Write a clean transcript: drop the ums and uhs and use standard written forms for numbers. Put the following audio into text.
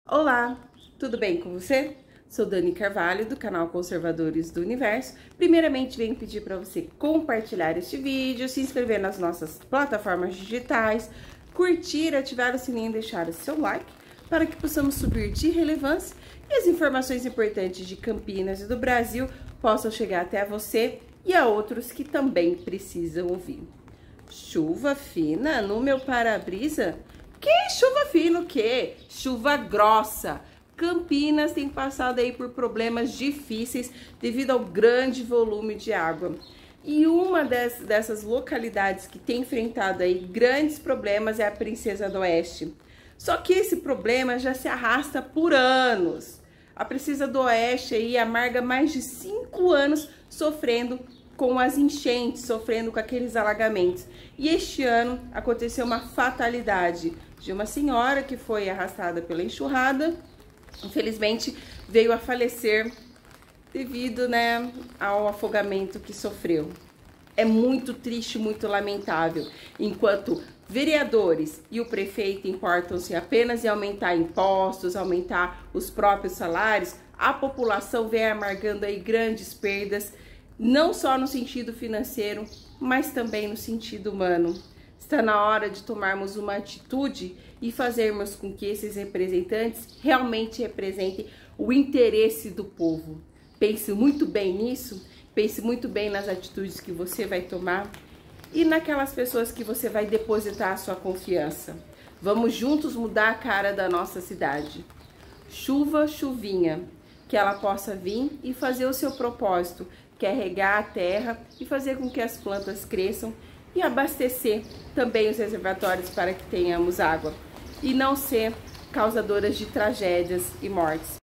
Olá, tudo bem com você? Sou Dani Carvalho, do canal Conservadores do Universo. Primeiramente, venho pedir para você compartilhar este vídeo, se inscrever nas nossas plataformas digitais, curtir, ativar o sininho e deixar o seu like, para que possamos subir de relevância e as informações importantes de Campinas e do Brasil possam chegar até você e a outros que também precisam ouvir. Chuva fina no meu para-brisa? Que chuva fina o quê? Chuva grossa. Campinas tem passado aí por problemas difíceis devido ao grande volume de água. E uma dessas localidades que tem enfrentado aí grandes problemas é a Princesa do Oeste. Só que esse problema já se arrasta por anos. A Princesa do Oeste aí amarga mais de 5 anos sofrendo com as enchentes, sofrendo com aqueles alagamentos. E este ano aconteceu uma fatalidade de uma senhora que foi arrastada pela enxurrada. Infelizmente veio a falecer devido, ao afogamento que sofreu. É muito triste, muito lamentável. Enquanto vereadores e o prefeito importam-se apenas em aumentar impostos, aumentar os próprios salários, a população vem amargando aí grandes perdas, não só no sentido financeiro, mas também no sentido humano. Está na hora de tomarmos uma atitude e fazermos com que esses representantes realmente representem o interesse do povo. Pense muito bem nisso, pense muito bem nas atitudes que você vai tomar e naquelas pessoas que você vai depositar a sua confiança. Vamos juntos mudar a cara da nossa cidade. Chuva, chuvinha, que ela possa vir e fazer o seu propósito, que é regar a terra e fazer com que as plantas cresçam e abastecer também os reservatórios para que tenhamos água e não ser causadoras de tragédias e mortes.